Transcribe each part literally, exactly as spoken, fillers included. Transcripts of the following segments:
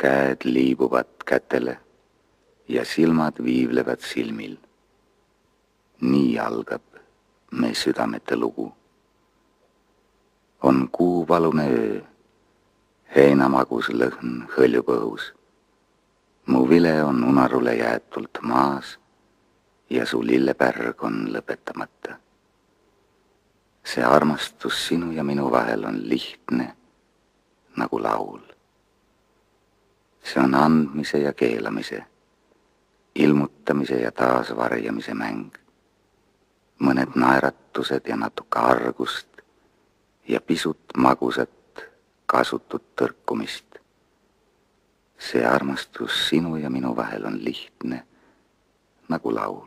käed liibuvad kätele ja silmad viivlevad silmil. Nii algab me südamete lugu. On kuuvalune öö, heinamagus lõhn hõljub õhus. Mu vile on unarule jäetult maas ja su lillepärg on lõpetamata. See armastus sinu ja minu vahel on lihtne nagu laul. See on andmise ja keelamise, ilmutamise ja taasvarjamise mäng. Mõned naeratused ja natuke argust ja pisut magusat kasutut tõrkumist. See armastus sinu ja minu vahel on lihtne nagu laul.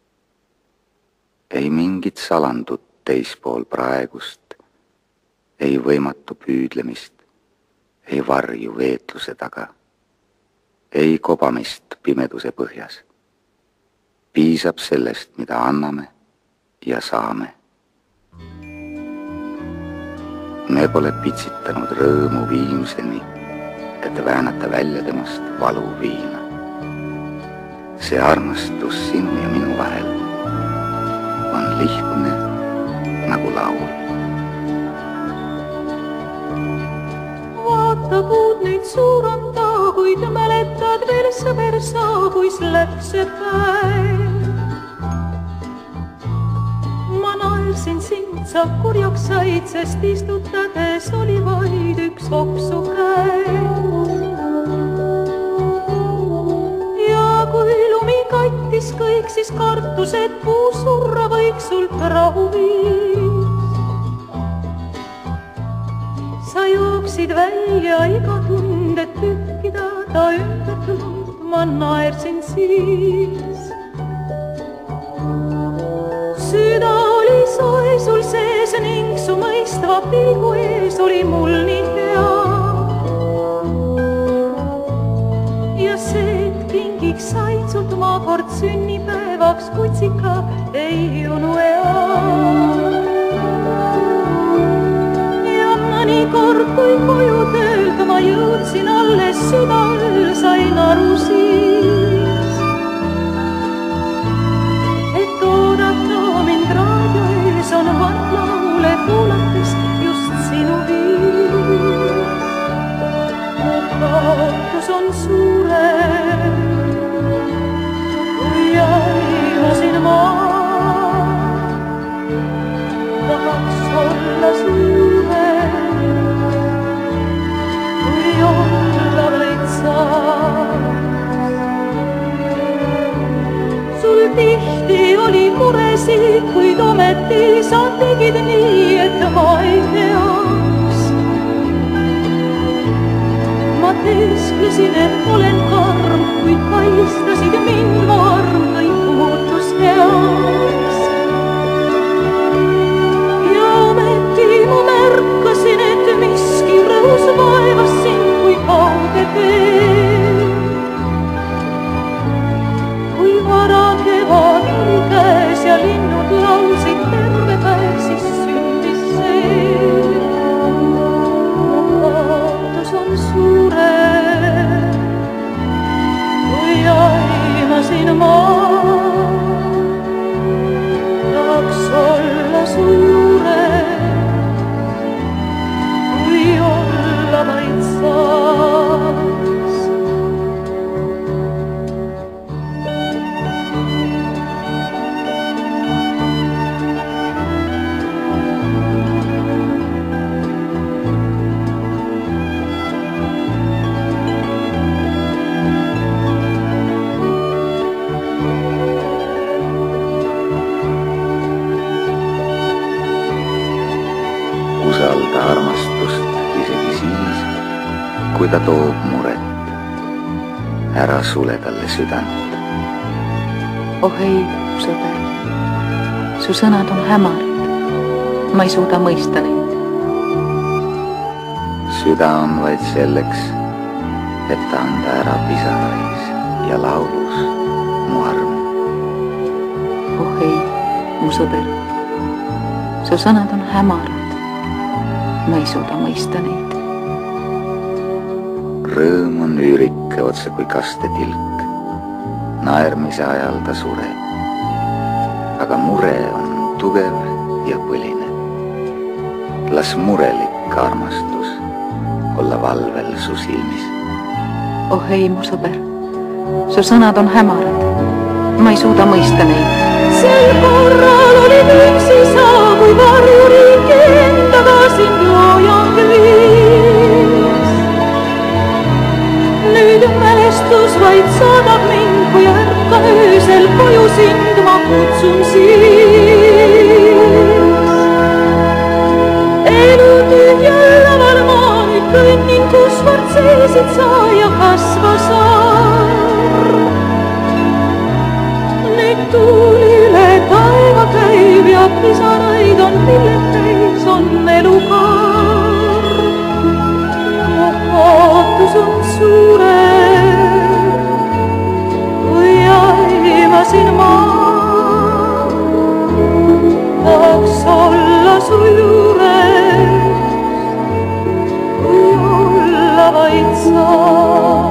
Ei mingit salandut teispool praegust, ei võimatu püüdlemist, ei varju veetluse taga, ei kobamist pimeduse põhjas. Piisab sellest, mida anname ja saame. Me pole pitsitanud rõõmu viimseni, et väänata välja temast valu viina. See armastus sinu ja minu vahel on lihtne nagu laul. Vaata kuud nüüd suuranda, kuid mäletad veel sõber saabuis läks see päev. Ma naersin sind, sa kurjaks said, sest istutades oli vaid üks oksu käes. Ja kui lumi kattis kõik, siis kartus, et puu surra võiks sult rahu viis. Sa jooksid välja iga tund, et pühkida ta ümber tund, ma naersin siis. Süda oli soe sul sees ning su mõistva pilgu ees oli mul nii hea. Ja see, et kingiks said sult ma kord sünnipäevaks kutsika, ei unue-a. Mõnikord, kui koju töölt ma jõudsin alles südaööl, sain aru siis, et oodata mind raadio ees on vandlaule kuulates just sinu viis. Mu kaotus on suurem, kui aimasin ma, tahaks olla suurem. Sul tihti oli muresid, kuid ometi sa tegid nii, et ma ei teaks. Ma teesklesin, et olen karm, kuid kaistasid mind mu arm, kõik muutus heaks. Ja ometi ma märkasin, et miski rõhus vaevas sind, kui kauge tee. Kui vara kevad oli käes ja linnud laulsid terve päev, siis sündis see. Mu kaotus on suurem, kui aimasin ma, tahaks olla suurem, kui olla vaid saaks. Usalda armastust isegi siis, kui ta toob muret. Ära sule talle südant. Oh ei, sõber, su sõnad on hämarad, ma ei suuda mõista neid. Süda on vaid selleks, et anda ära pisarais ja laulus mu arm. Oh ei, mu sõber, su sõnad on hämarad, ma ei suuda mõista neid. rõõm on üürike otse kui kastetilk. Naermise ajal ta sureb. Aga mure on tugev ja põline. Las murelik armastus olla valvel su silmis. Oh ei, mu sõber, su sõnad on hämarad. Ma ei suuda mõista neid. Sel korral olid üksi sa, kui varjuriik endaga sind loojang viis. Nüüd mälestus vaid saadab mind, kui ärka öösel koju sind ma kutsun siis. Elu tühjal laval ma nüüd kõnnin, kus kord seesid sa ja kasva saar. Nüüd tuuli üle taeva käib ja pisaraid on milled täis, on elukaar. Mu kaotus on suurem, kui aimasin ma. Tahaks olla su juures, kui olla vaid saas.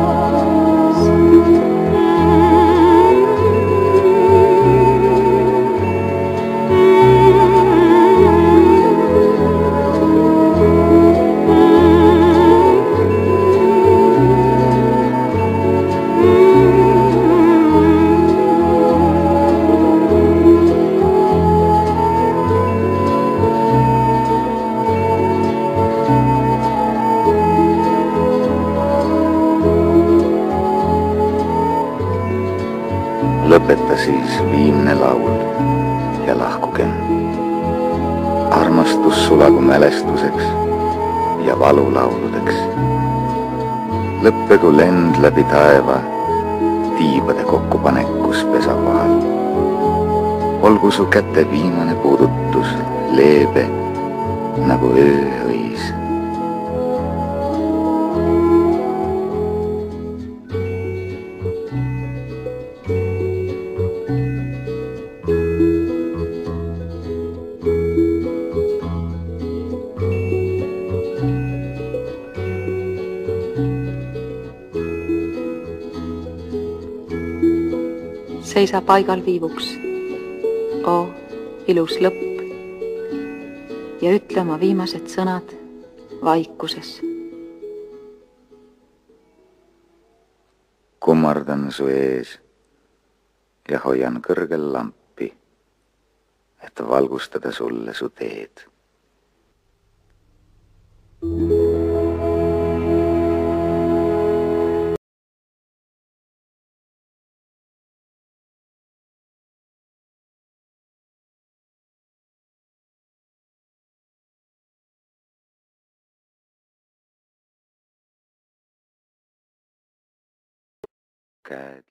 Lõpeta siis viimne laul ja lahkugem. Armastus sulagu mälestuseks ja valulauludeks. Lõppegu lend läbi taeva tiibade kokkupanekus pesakohal. Olgu su käte viimane puudutus leebe nagu ööhõis. Seisa paigal viivuks, oo ilus lõpp, ja ütle oma viimased sõnad vaikuses. Kummardan su ees ja hoian kõrgel lampi, et valgustada sulle su teed. Käed